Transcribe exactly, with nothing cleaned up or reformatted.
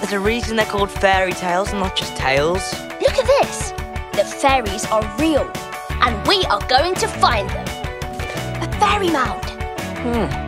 There's a reason they're called fairy tales and not just tales. Look at this. The fairies are real, and we are going to find them. A fairy mound. Hmm.